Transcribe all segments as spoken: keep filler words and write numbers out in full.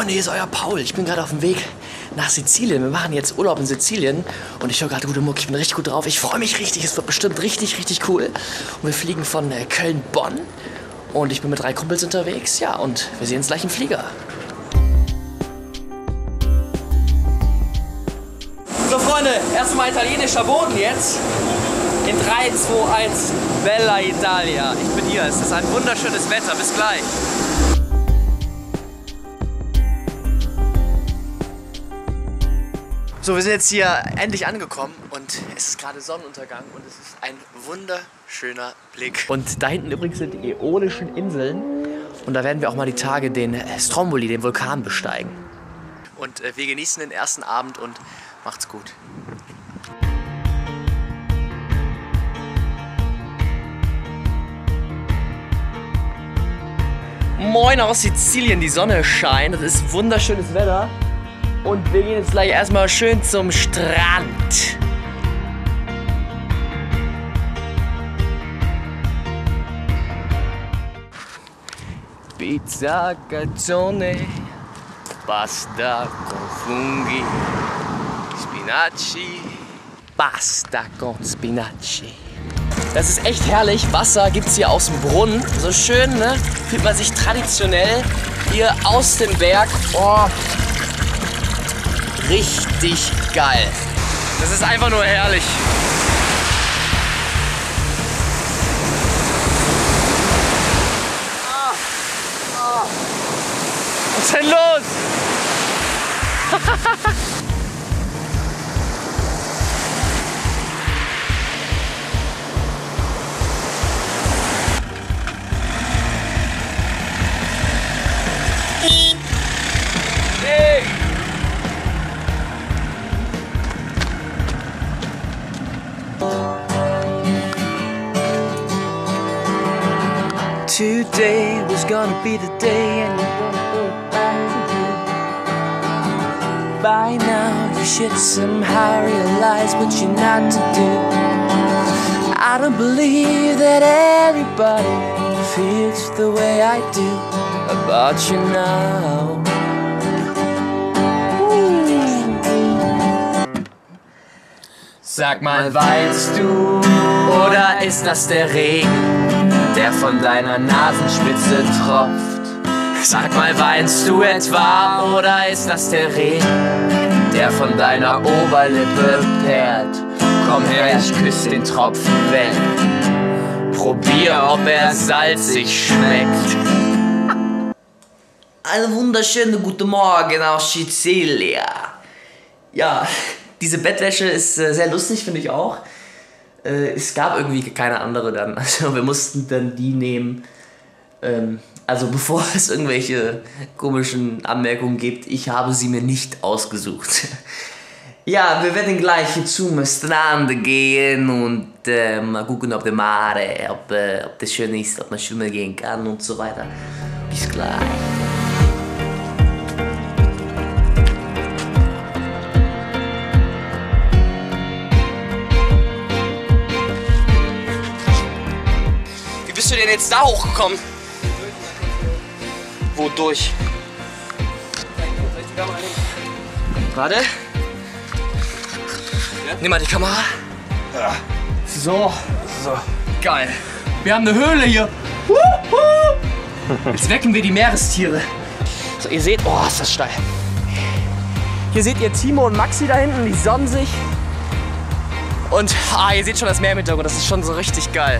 Freunde, hier ist euer Paul. Ich bin gerade auf dem Weg nach Sizilien. Wir machen jetzt Urlaub in Sizilien und ich höre gerade gute Mucke. Ich bin richtig gut drauf. Ich freue mich richtig. Es wird bestimmt richtig, richtig cool. Und wir fliegen von äh, Köln-Bonn und ich bin mit drei Kumpels unterwegs. Ja, und wir sehen uns gleich im Flieger. So, Freunde, erstmal italienischer Boden jetzt. In drei, zwei, eins, Bella Italia. Ich bin hier. Es ist ein wunderschönes Wetter. Bis gleich. So, wir sind jetzt hier endlich angekommen und es ist gerade Sonnenuntergang und es ist ein wunderschöner Blick. Und da hinten übrigens sind die Äolischen Inseln und da werden wir auch mal die Tage den Stromboli, den Vulkan, besteigen. Und äh, wir genießen den ersten Abend und macht's gut. Moin aus Sizilien, die Sonne scheint, es ist wunderschönes Wetter. Und wir gehen jetzt gleich erstmal schön zum Strand. Pizza calzone, pasta con funghi, spinaci, pasta con spinaci. Das ist echt herrlich. Wasser gibt's hier aus dem Brunnen. So schön, ne? Fühlt man sich traditionell hier aus dem Berg. Oh. Richtig geil. Das ist einfach nur herrlich. Ah, ah. Was ist denn los? Hey! Today was gonna be the day and you're gonna go back to you. By now you should somehow realize what you're not to do. I don't believe that everybody feels the way I do about you now. Sag mal, weinst du oder ist das der Regen, der von deiner Nasenspitze tropft? Sag mal, weinst du etwa oder ist das der Regen, der von deiner Oberlippe perlt? Komm her, ich küsse den Tropfen weg. Probier, ob er salzig schmeckt. Einen wunderschönen guten Morgen aus Sizilien. Ja, diese Bettwäsche ist äh, sehr lustig, finde ich auch. Äh, es gab irgendwie keine andere dann. Also wir mussten dann die nehmen. Ähm, also bevor es irgendwelche komischen Anmerkungen gibt, ich habe sie mir nicht ausgesucht. Ja, wir werden gleich zum Strand gehen und äh, mal gucken, ob der Mare, ob, äh, ob das schön ist, ob man schwimmen gehen kann und so weiter. Bis gleich. Wie bist du denn jetzt da hochgekommen? Wodurch? Warte. Nimm mal die Kamera. Ja. So. So. Geil. Wir haben eine Höhle hier. Jetzt wecken wir die Meerestiere. So, ihr seht, oh, ist das steil. Hier seht ihr Timo und Maxi da hinten, die sonnen sich. Und ah, ihr seht schon das Meer im Hintergrund, das ist schon so richtig geil.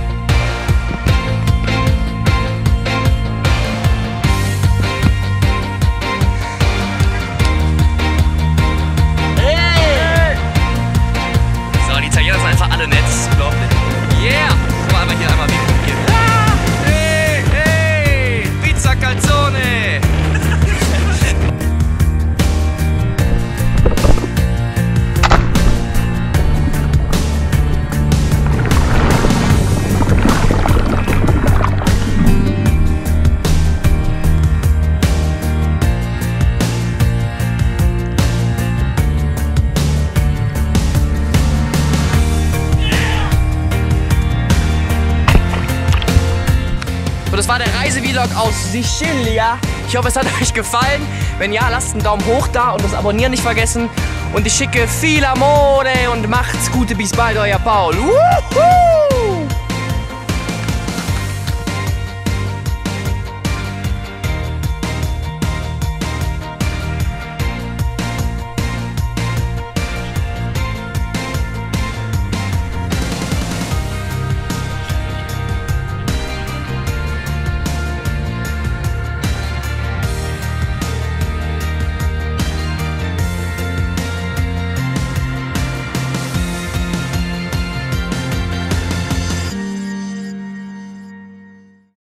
Italiener sind einfach alle nett, das ist unglaublich. Yeah! Guck mal einmal hier, einmal winken hier. Ah! Hey, hey! Pizza calzone! Reisevlog aus Sicilia. Ich hoffe, es hat euch gefallen. Wenn ja, lasst einen Daumen hoch da und das Abonnieren nicht vergessen. Und ich schicke viel Amore und macht's Gute. Bis bald, euer Paul. Woohoo!